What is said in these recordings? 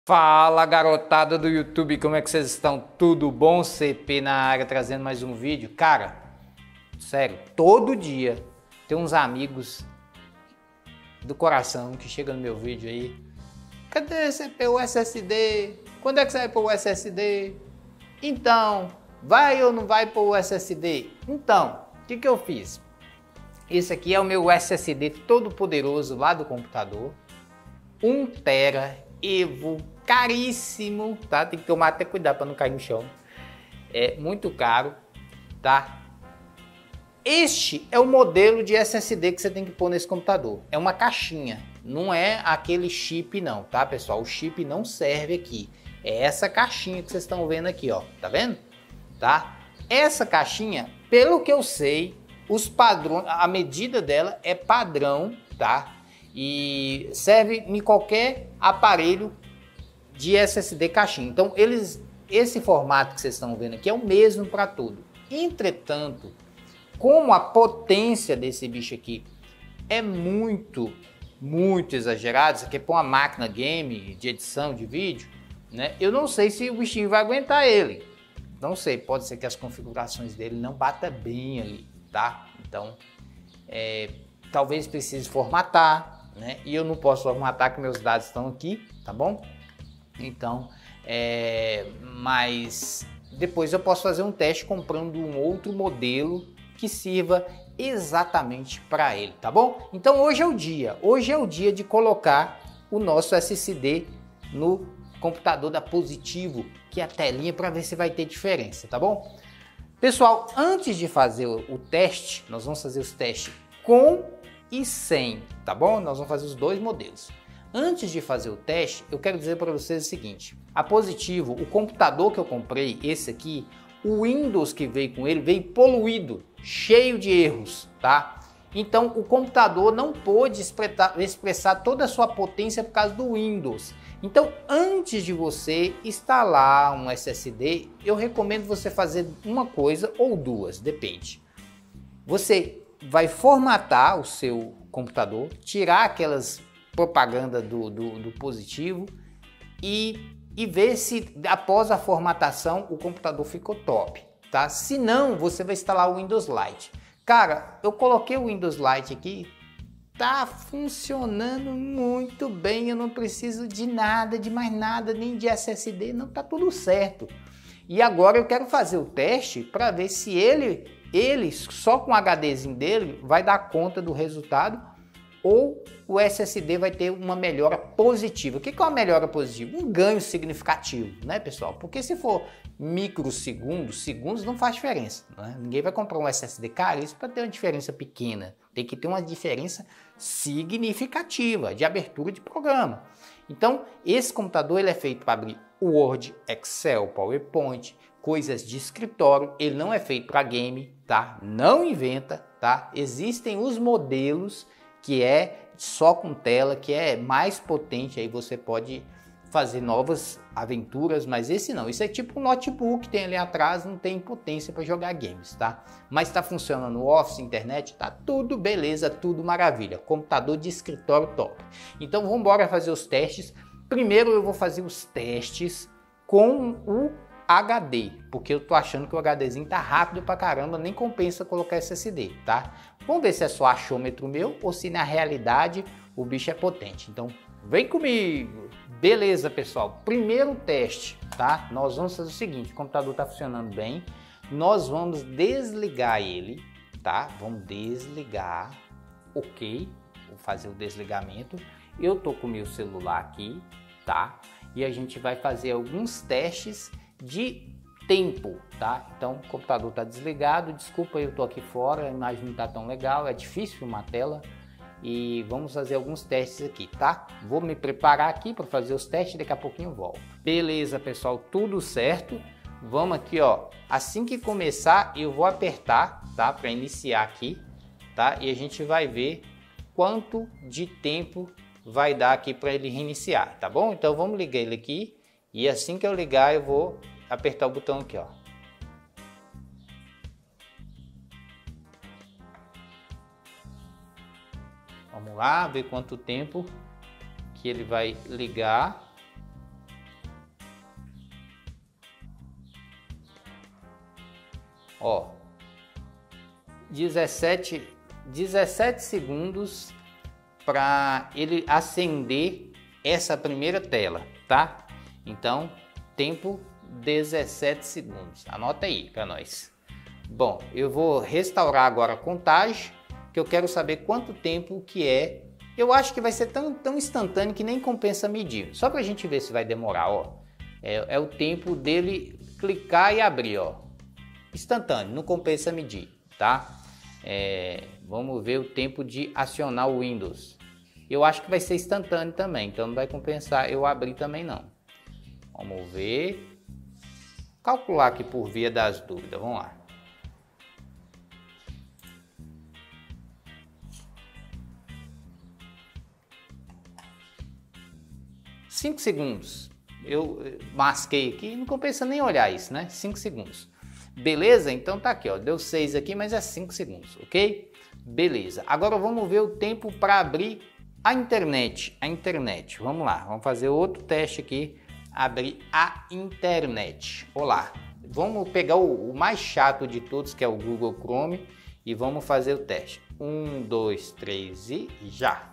Fala garotada do YouTube, como é que vocês estão? Tudo bom? CP na área trazendo mais um vídeo. Cara, sério, todo dia tem uns amigos do coração que chegam no meu vídeo aí. Cadê CP o SSD? Quando é que você vai pôr o SSD? Então, vai ou não vai pôr o SSD? Então, o que eu fiz? Esse aqui é o meu SSD todo poderoso lá do computador. 1 TB Evo, caríssimo, tá? Tem que tomar até cuidado para não cair no chão. É muito caro, tá? Este é o modelo de SSD que você tem que pôr nesse computador. É uma caixinha, não é aquele chip não, tá, pessoal? O chip não serve aqui. É essa caixinha que vocês estão vendo aqui, ó. Tá vendo? Tá? Essa caixinha, pelo que eu sei, os padrões, a medida dela é padrão, tá? E serve em qualquer aparelho de SSD caixinha. Então, esse formato que vocês estão vendo aqui é o mesmo para tudo. Entretanto, como a potência desse bicho aqui é muito exagerada, isso aqui é para uma máquina game de edição de vídeo, né? Eu não sei se o bichinho vai aguentar ele. Não sei, pode ser que as configurações dele não batam bem ali, tá? Então, talvez precise formatar, né? E eu não posso formatar que meus dados estão aqui, tá bom? Então, mas depois eu posso fazer um teste comprando um outro modelo que sirva exatamente para ele, tá bom? Então hoje é o dia de colocar o nosso SSD no computador da Positivo, que é a telinha, para ver se vai ter diferença, tá bom? Pessoal, antes de fazer o teste, nós vamos fazer os testes com e sem, tá bom? Nós vamos fazer os dois modelos. Antes de fazer o teste, eu quero dizer para vocês o seguinte: a Positivo, o computador que eu comprei, esse aqui, o Windows que veio com ele veio poluído, cheio de erros, tá? Então o computador não pôde expressar toda a sua potência por causa do Windows. Então, antes de você instalar um SSD, eu recomendo você fazer uma coisa ou duas, depende. Você vai formatar o seu computador, tirar aquelas propagandas do Positivo e ver se após a formatação o computador ficou top, tá? Se não, você vai instalar o Windows Lite. Cara, eu coloquei o Windows Lite aqui, tá funcionando muito bem, eu não preciso de nada, de mais nada, nem de SSD, não, tá tudo certo. E agora eu quero fazer o teste para ver se ele só com o HDzinho dele vai dar conta do resultado ou o SSD vai ter uma melhora positiva. O que é uma melhora positiva? Um ganho significativo, né, pessoal? Porque se for microsegundos, segundos não faz diferença, né? Ninguém vai comprar um SSD caríssimo para ter uma diferença pequena. Tem que ter uma diferença significativa de abertura de programa. Então, esse computador ele é feito para abrir Word, Excel, PowerPoint, coisas de escritório. Ele não é feito para game, tá? Não inventa, tá? Existem os modelos que é só com tela, que é mais potente, aí você pode fazer novas aventuras, mas esse não, isso é tipo um notebook, tem ali atrás, não tem potência para jogar games, tá? Mas está funcionando no Office, internet, tá tudo beleza, tudo maravilha, computador de escritório top. Então vamos embora fazer os testes. Primeiro eu vou fazer os testes com o HD, porque eu tô achando que o HDzinho tá rápido pra caramba, nem compensa colocar SSD, tá? Vamos ver se é só achômetro meu ou se na realidade o bicho é potente. Então, vem comigo! Beleza, pessoal? Primeiro teste, tá? Nós vamos fazer o seguinte, o computador tá funcionando bem, nós vamos desligar ele, tá? Vamos desligar, ok? Vou fazer o desligamento. Eu tô com o meu celular aqui, tá? E a gente vai fazer alguns testes de tempo, tá? Então o computador tá desligado, desculpa, eu tô aqui fora, a imagem não tá tão legal, é difícil filmar a tela e vamos fazer alguns testes aqui, tá? Vou me preparar aqui para fazer os testes, daqui a pouquinho eu volto. Beleza, pessoal, tudo certo. Vamos aqui, ó, assim que começar eu vou apertar, tá? Para iniciar aqui, tá? E a gente vai ver quanto de tempo vai dar aqui para ele reiniciar, tá bom? Então vamos ligar ele aqui e assim que eu ligar eu vou apertar o botão aqui, ó. Vamos lá, ver quanto tempo que ele vai ligar. Ó, 17 segundos para ele acender essa primeira tela, tá? Então, tempo 17 segundos. Anota aí para nós. Bom, eu vou restaurar agora a contagem, que eu quero saber quanto tempo que é. Eu acho que vai ser tão instantâneo que nem compensa medir. Só para a gente ver se vai demorar, ó. É o tempo dele clicar e abrir, ó. Instantâneo, não compensa medir, tá? Vamos ver o tempo de acionar o Windows. Eu acho que vai ser instantâneo também, então não vai compensar eu abrir também não. Vamos ver. Calcular aqui por via das dúvidas, vamos lá. Cinco segundos. Eu masquei aqui, não compensa nem olhar isso, né? 5 segundos. Beleza? Então tá aqui, ó. Deu 6 aqui, mas é 5 segundos, ok? Beleza. Agora vamos ver o tempo para abrir a internet. Vamos lá, vamos fazer outro teste aqui. Abrir a internet. Olá. Vamos pegar o mais chato de todos, que é o Google Chrome, e vamos fazer o teste. 1, 2, 3 e já.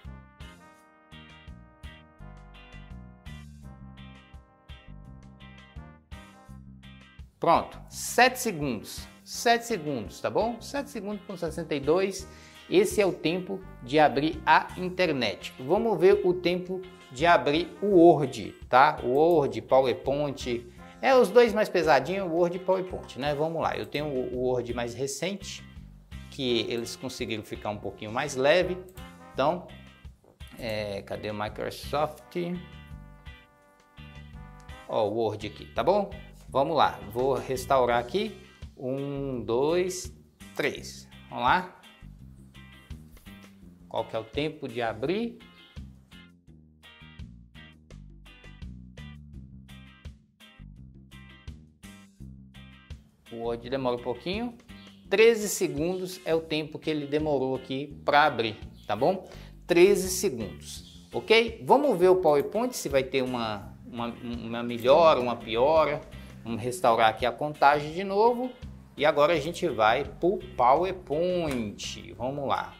Pronto, 7 segundos. 7 segundos, tá bom? 7 segundos com 62. Esse é o tempo de abrir a internet. Vamos ver o tempo de abrir o Word, tá? O Word, PowerPoint, os dois mais pesadinhos, o Word e PowerPoint, né? Vamos lá, eu tenho o Word mais recente, que eles conseguiram ficar um pouquinho mais leve. Então, cadê o Microsoft? Ó, o Word aqui, tá bom? Vamos lá, vou restaurar aqui. 1, 2, 3. Vamos lá. Qual que é o tempo de abrir? O Word demora um pouquinho. 13 segundos é o tempo que ele demorou aqui para abrir, tá bom? 13 segundos, ok? Vamos ver o PowerPoint se vai ter uma melhora, uma piora. Vamos restaurar aqui a contagem de novo. E agora a gente vai para o PowerPoint. Vamos lá.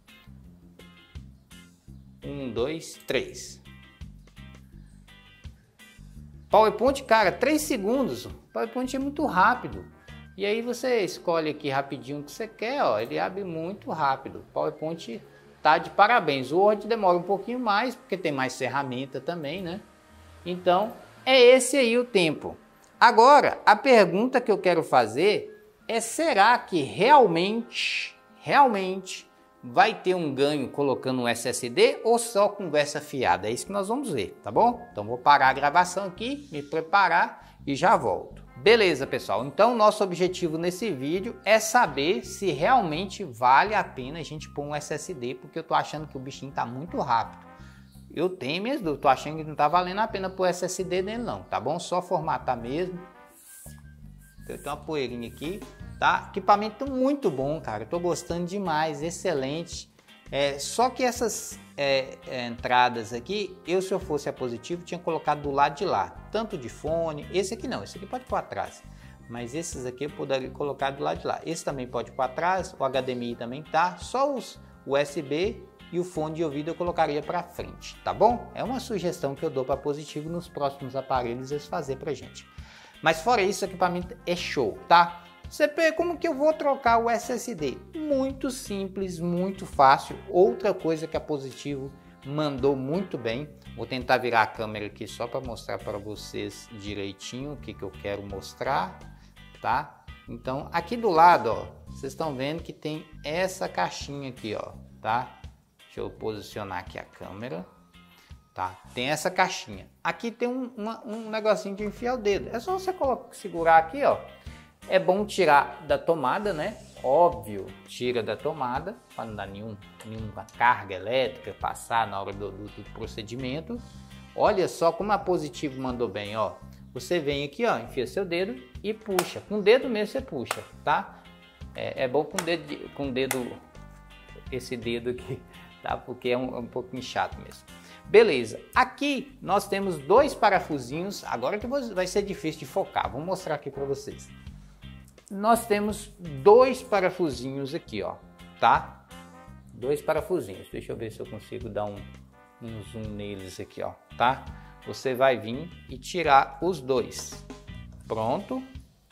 1, 2, 3. PowerPoint, cara, 3 segundos. PowerPoint é muito rápido. E aí você escolhe aqui rapidinho o que você quer, ó. Ele abre muito rápido. PowerPoint tá de parabéns. O Word demora um pouquinho mais, porque tem mais ferramenta também, né? Então, é esse aí o tempo. Agora, a pergunta que eu quero fazer é: será que realmente vai ter um ganho colocando um SSD ou só conversa fiada? É isso que nós vamos ver, tá bom? Então vou parar a gravação aqui, me preparar e já volto. Beleza, pessoal? Então nosso objetivo nesse vídeo é saber se realmente vale a pena a gente pôr um SSD, porque eu tô achando que o bichinho tá muito rápido. Eu tenho minhas dúvidas, tô achando que não tá valendo a pena pôr SSD nele não, tá bom? Só formatar mesmo. Eu tenho uma poeirinha aqui, tá? Equipamento muito bom, cara. Eu tô gostando demais, excelente. Só que essas entradas aqui, se eu fosse a Positivo, tinha colocado do lado de lá. Tanto de fone, esse aqui não, esse aqui pode pôr atrás. Mas esses aqui eu poderia colocar do lado de lá. Esse também pode pôr atrás, o HDMI também tá. Só os USB e o fone de ouvido eu colocaria para frente, tá bom? É uma sugestão que eu dou para Positivo nos próximos aparelhos eles fazer pra gente. Mas fora isso, o equipamento é show, tá? Você vê como que eu vou trocar o SSD? Muito simples, muito fácil. Outra coisa que a Positivo mandou muito bem. Vou tentar virar a câmera aqui só para mostrar para vocês direitinho o que eu quero mostrar, tá? Então, aqui do lado, ó, vocês estão vendo que tem essa caixinha aqui, ó, tá? Deixa eu posicionar aqui a câmera, tá? Tem essa caixinha. Aqui tem um negocinho de enfiar o dedo. É só você segurar aqui, ó. É bom tirar da tomada, né? Óbvio, tira da tomada para não dar nenhuma carga elétrica passar na hora do procedimento. Olha só como a Positivo mandou bem, ó. Você vem aqui, ó, enfia seu dedo e puxa. Com o dedo mesmo você puxa, tá? É bom com o dedo, esse dedo aqui, tá? Porque é um pouquinho chato mesmo. Beleza, aqui nós temos dois parafusinhos, agora que vai ser difícil de focar, vou mostrar aqui para vocês. nós temos dois parafusinhos aqui, ó, tá? Dois parafusinhos. Deixa eu ver se eu consigo dar um zoom neles aqui, ó, tá? Você vai vir e tirar os dois. Pronto.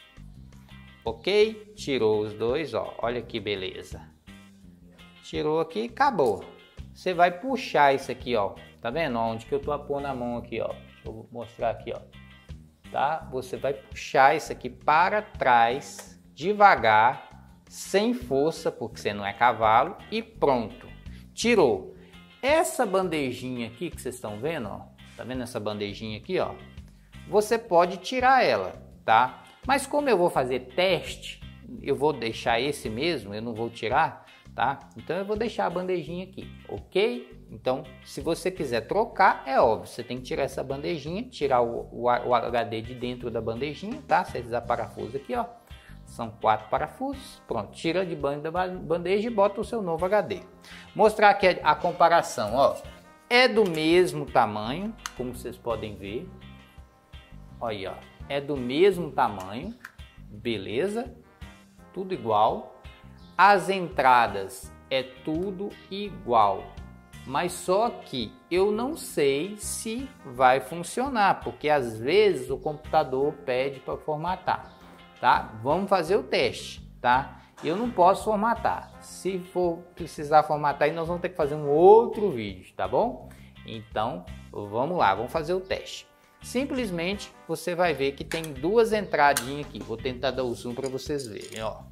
Ok? Tirou os dois, ó. Olha que beleza. Tirou aqui, acabou. Você vai puxar isso aqui, ó. Tá vendo? Onde que eu tô pondo a mão aqui, ó. Deixa eu mostrar aqui, ó. Tá? Você vai puxar isso aqui para trás, devagar, sem força, porque você não é cavalo, e pronto. Tirou. Essa bandejinha aqui que vocês estão vendo, ó. Tá vendo essa bandejinha aqui, ó? Você pode tirar ela, tá? Mas como eu vou fazer teste, eu vou deixar esse mesmo, eu não vou tirar, tá? Então eu vou deixar a bandejinha aqui, ok? Então, se você quiser trocar, é óbvio, você tem que tirar essa bandejinha, tirar o HD de dentro da bandejinha, tá? Você desaparafusa aqui, ó. São 4 parafusos, pronto, tira de banho da bandeja e bota o seu novo HD. Mostrar aqui a comparação, ó. É do mesmo tamanho, como vocês podem ver. Olha, ó. É do mesmo tamanho, beleza? Tudo igual. As entradas é tudo igual. Mas só que eu não sei se vai funcionar, porque às vezes o computador pede para formatar, tá? Vamos fazer o teste, tá? Eu não posso formatar. Se for precisar formatar, aí nós vamos ter que fazer um outro vídeo, tá bom? Então, vamos lá, vamos fazer o teste. Simplesmente você vai ver que tem duas entradinhas aqui. Vou tentar dar o zoom para vocês verem, ó.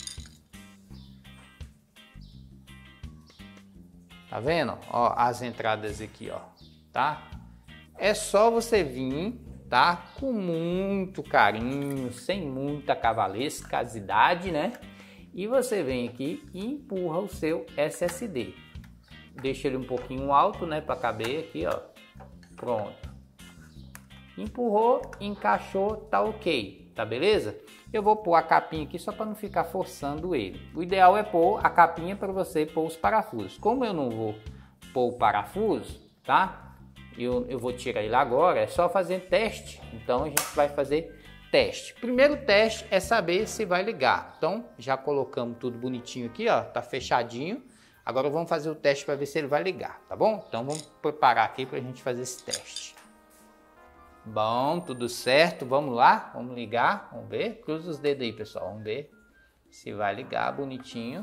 Tá vendo? Ó, as entradas aqui, ó, tá? É só você vir, tá? Com muito carinho, sem muita cavalescasidade, né? E você vem aqui e empurra o seu SSD. Deixa ele um pouquinho alto, né? Para caber aqui, ó. Pronto. Empurrou, encaixou, tá ok, tá beleza? Eu vou pôr a capinha aqui só para não ficar forçando ele. O ideal é pôr a capinha para você pôr os parafusos. Como eu não vou pôr o parafuso, tá? Eu vou tirar ele agora, é só fazer teste. Então a gente vai fazer teste. Primeiro teste é saber se vai ligar. Então já colocamos tudo bonitinho aqui, ó, tá fechadinho. Agora vamos fazer o teste para ver se ele vai ligar, tá bom? Então vamos preparar aqui para a gente fazer esse teste. Bom, tudo certo, vamos lá, vamos ligar, vamos ver, cruza os dedos aí, pessoal, vamos ver se vai ligar bonitinho.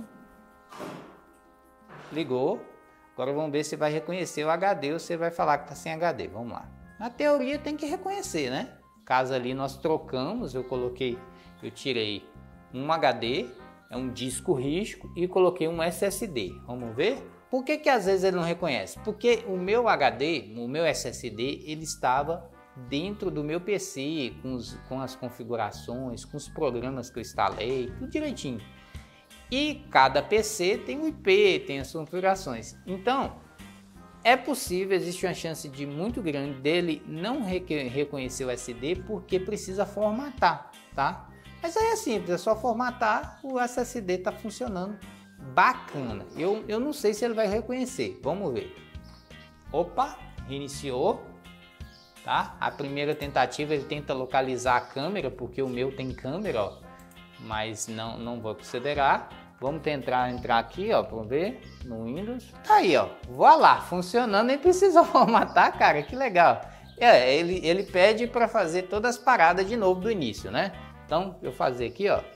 Ligou, agora vamos ver se vai reconhecer o HD ou se vai falar que tá sem HD, vamos lá. Na teoria tem que reconhecer, né? Caso ali nós trocamos, eu tirei um HD, é um disco rígido e coloquei um SSD, vamos ver? Por que às vezes ele não reconhece? Porque o meu HD, o meu SSD, ele estava dentro do meu PC, com as configurações, com os programas que eu instalei, tudo direitinho. E cada PC tem um IP, tem as configurações. Então, é possível, existe uma chance muito grande dele não reconhecer o SD porque precisa formatar, tá? Mas aí é simples, é só formatar, o SSD está funcionando bacana. Eu não sei se ele vai reconhecer, vamos ver. Opa, reiniciou. Tá? A primeira tentativa ele tenta localizar a câmera, porque o meu tem câmera, ó, mas não vou considerar. Vamos tentar entrar aqui, ó, para ver no Windows. Tá aí, ó, voilá, funcionando, nem precisa formatar, cara, que legal. Ele pede para fazer todas as paradas de novo do início, né? Então, eu fazer aqui, ó,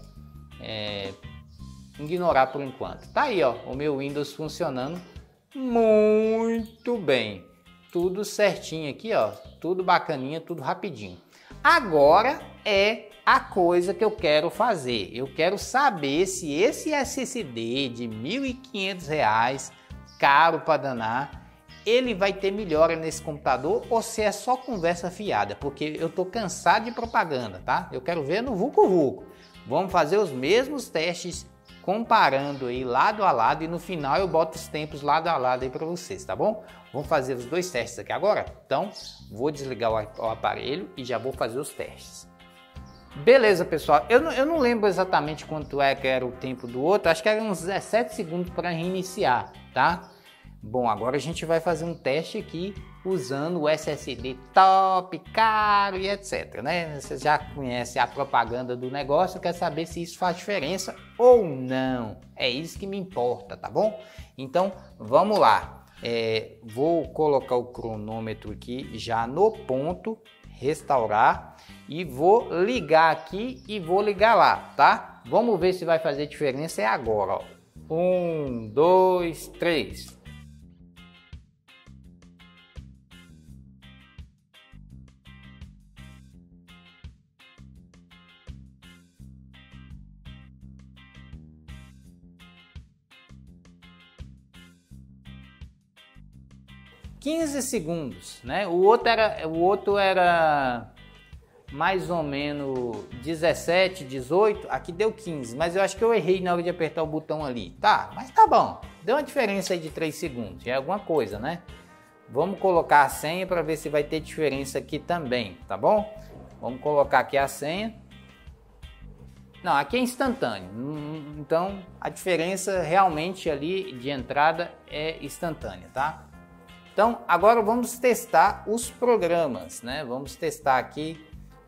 ignorar por enquanto. Tá aí, ó, o meu Windows funcionando muito bem. Tudo certinho aqui, ó, tudo bacaninha, tudo rapidinho. Agora é a coisa que eu quero fazer. Eu quero saber se esse SSD de R$ 1.500, caro para danar, ele vai ter melhora nesse computador ou se é só conversa fiada, porque eu tô cansado de propaganda, tá? Eu quero ver no Vucu Vucu. Vamos fazer os mesmos testes comparando aí lado a lado e no final eu boto os tempos lado a lado aí para vocês, tá bom? Vamos fazer os dois testes aqui agora? Então, vou desligar o aparelho e já vou fazer os testes. Beleza, pessoal. Eu não lembro exatamente quanto que era o tempo do outro. Acho que era uns 17 segundos para reiniciar, tá? Bom, agora a gente vai fazer um teste aqui usando o SSD top, caro e etc, né? Você já conhece a propaganda do negócio, quer saber se isso faz diferença ou não. É isso que me importa, tá bom? Então, vamos lá. Vou colocar o cronômetro aqui já no ponto, restaurar, e vou ligar aqui e vou ligar lá, tá? Vamos ver se vai fazer diferença agora, ó. 1, 2, 3. $15, né? O outro era mais ou menos 17, 18, aqui deu 15, mas eu acho que eu errei na hora de apertar o botão ali. Tá, mas tá bom. Deu uma diferença aí de 3 segundos, já é alguma coisa, né? Vamos colocar a senha para ver se vai ter diferença aqui também, tá bom? Vamos colocar aqui a senha. Não, aqui é instantâneo, então a diferença realmente ali de entrada é instantânea, tá? Então, agora vamos testar os programas, né? Vamos testar aqui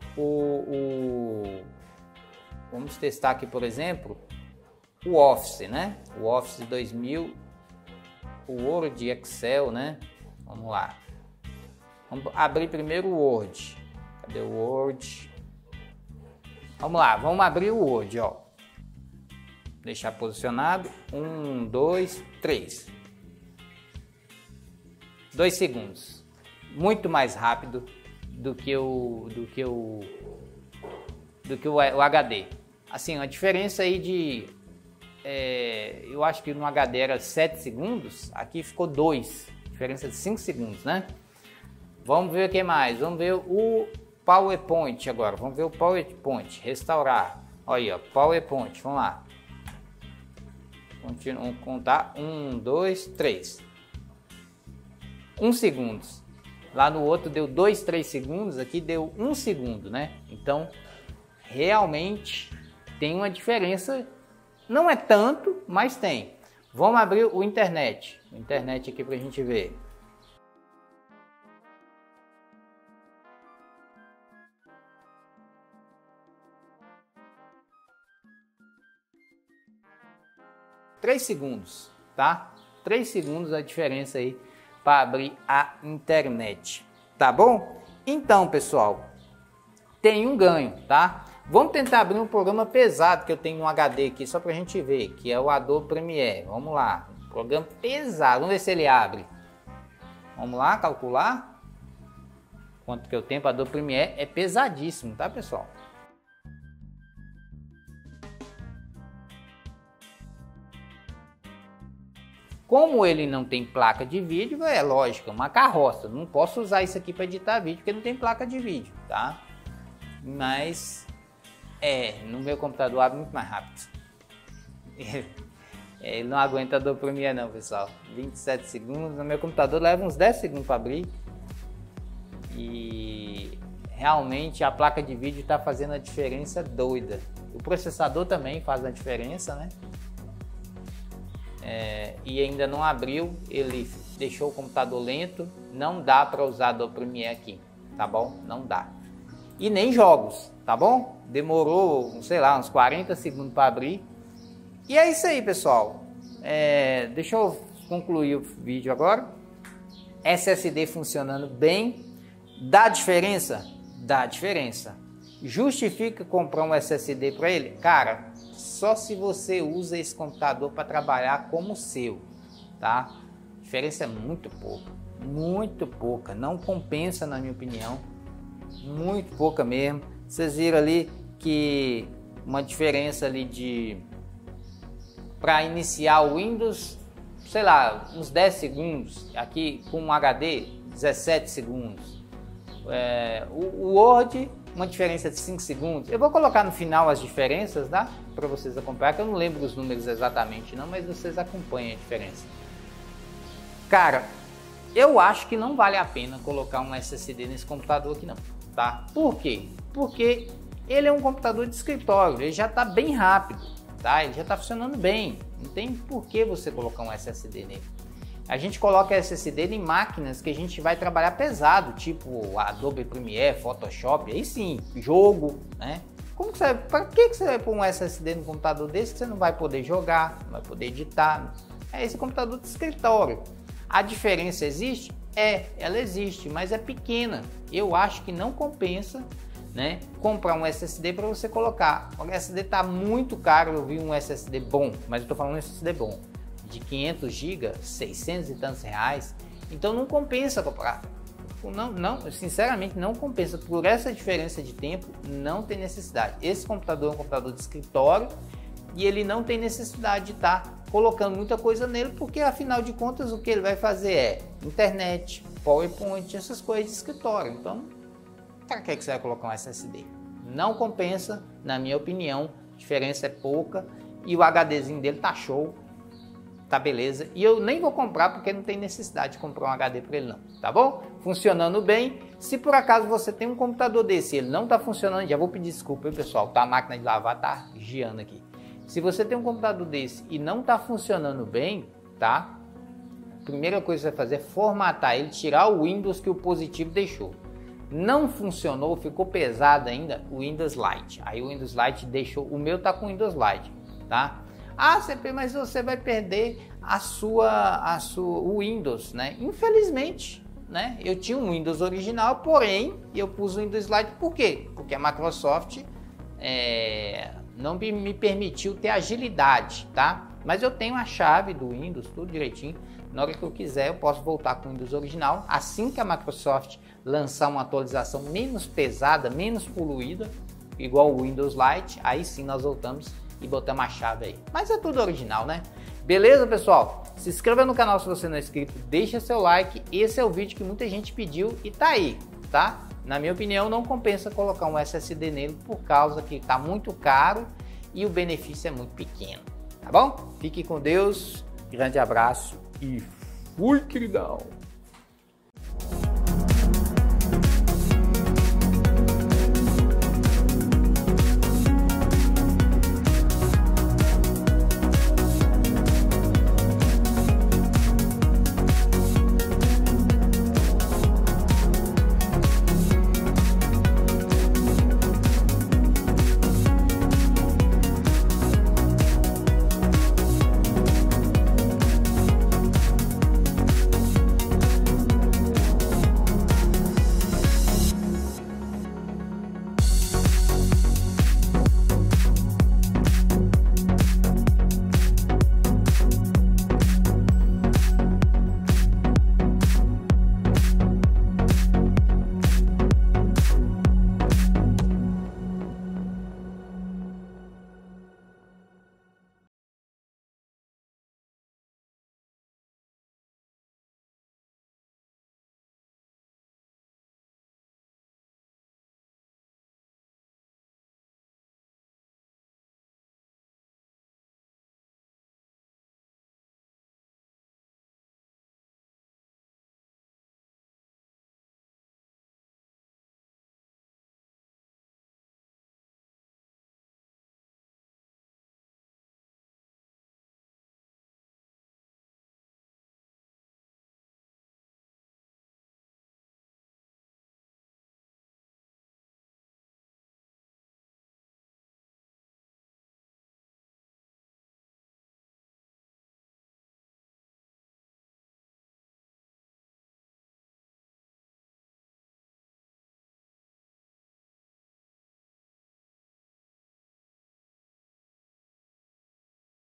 vamos testar aqui, por exemplo, o Office, né? O Office 2000, o Word, Excel, né? Vamos lá. Vamos abrir primeiro o Word. Cadê o Word? Vamos lá, vamos abrir o Word, ó. Deixar posicionado. 1, 2, 3. 2 segundos. Muito mais rápido do que o HD. Assim, a diferença aí de... eu acho que no HD era 7 segundos, aqui ficou 2. Diferença de 5 segundos, né? Vamos ver o que mais. Vamos ver o PowerPoint agora. Vamos ver o PowerPoint. Restaurar. Olha aí, ó, PowerPoint. Vamos lá. Vamos contar. 1, 2, 3. 1 segundo. Lá no outro deu 2, 3 segundos. Aqui deu 1 segundo, né? Então, realmente tem uma diferença. Não é tanto, mas tem. Vamos abrir o internet. O internet aqui pra gente ver. Três segundos, tá? 3 segundos a diferença aí para abrir a internet, tá bom? Então, pessoal, tem um ganho, tá? Vamos tentar abrir um programa pesado que eu tenho no HD aqui, só pra gente ver, que é o Adobe Premiere. Vamos lá, programa pesado, vamos ver se ele abre. Vamos lá, calcular. Quanto que eu tenho para Adobe Premiere, é pesadíssimo, tá, pessoal? Como ele não tem placa de vídeo, é lógico, é uma carroça. Não posso usar isso aqui para editar vídeo, porque não tem placa de vídeo, tá? Mas, no meu computador abre muito mais rápido. Ele não aguenta Adobe Premiere não, pessoal. 27 segundos, no meu computador leva uns 10 segundos para abrir. E realmente a placa de vídeo está fazendo a diferença doida. O processador também faz a diferença, né? E ainda não abriu, ele deixou o computador lento, não dá para usar Adobe Premiere aqui, tá bom? Não dá. E nem jogos, tá bom? Demorou, sei lá, uns 40 segundos para abrir. E é isso aí, pessoal. Deixa eu concluir o vídeo agora. SSD funcionando bem. Dá diferença? Dá diferença. Justifica comprar um SSD para ele? Cara, só se você usa esse computador para trabalhar como o seu, tá? A diferença é muito pouca, não compensa na minha opinião, muito pouca mesmo. Vocês viram ali que uma diferença ali para iniciar o Windows, sei lá, uns 10 segundos, aqui com um HD 17 segundos, o Word uma diferença de 5 segundos. Eu vou colocar no final as diferenças, tá? Para vocês acompanhar, que eu não lembro os números exatamente não, mas vocês acompanhem a diferença. Cara, eu acho que não vale a pena colocar um SSD nesse computador aqui não, tá? Por quê? Porque ele é um computador de escritório, ele já está bem rápido, tá? Ele já está funcionando bem, não tem por que você colocar um SSD nele. A gente coloca SSD em máquinas que a gente vai trabalhar pesado, tipo Adobe Premiere, Photoshop, aí sim, jogo, né? Para que você vai pôr um SSD no computador desse que você não vai poder jogar, não vai poder editar? É esse computador de escritório. A diferença existe? Ela existe, mas é pequena. Eu acho que não compensa, né, comprar um SSD para você colocar. O SSD está muito caro, eu vi um SSD bom, mas eu estou falando um SSD bom, de 500 GB, 600 e tantos reais, então não compensa comprar. Não, sinceramente não compensa. Por essa diferença de tempo, não tem necessidade. Esse computador é um computador de escritório e ele não tem necessidade de estar colocando muita coisa nele, porque afinal de contas o que ele vai fazer é internet, PowerPoint, essas coisas de escritório. Então, para que você vai colocar um SSD? Não compensa, na minha opinião. A diferença é pouca e o HDzinho dele tá show. Tá beleza, e eu nem vou comprar porque não tem necessidade de comprar um HD para ele não, tá bom? Funcionando bem. Se por acaso você tem um computador desse e ele não tá funcionando, já vou pedir desculpa, hein, pessoal, tá? A máquina de lavar tá giando aqui. Se você tem um computador desse e não tá funcionando bem, tá? A primeira coisa que você vai fazer é formatar ele, tirar o Windows que o positivo deixou. Não funcionou, ficou pesado ainda, o Windows Lite. Aí o Windows Lite deixou, o meu tá com o Windows Lite, tá? Ah, CP, mas você vai perder o Windows, né? Infelizmente, né? Eu tinha um Windows original, porém, eu pus o Windows Lite, por quê? Porque a Microsoft não me permitiu ter agilidade, tá? Mas eu tenho a chave do Windows, tudo direitinho. Na hora que eu quiser, eu posso voltar com o Windows original. Assim que a Microsoft lançar uma atualização menos pesada, menos poluída, igual o Windows Lite, aí sim nós voltamos e botamos a chave aí. Mas é tudo original, né? Beleza, pessoal? Se inscreva no canal se você não é inscrito, deixa seu like. Esse é o vídeo que muita gente pediu e tá aí, tá? Na minha opinião, não compensa colocar um SSD nele por causa que tá muito caro e o benefício é muito pequeno, tá bom? Fique com Deus, grande abraço e fui, queridão!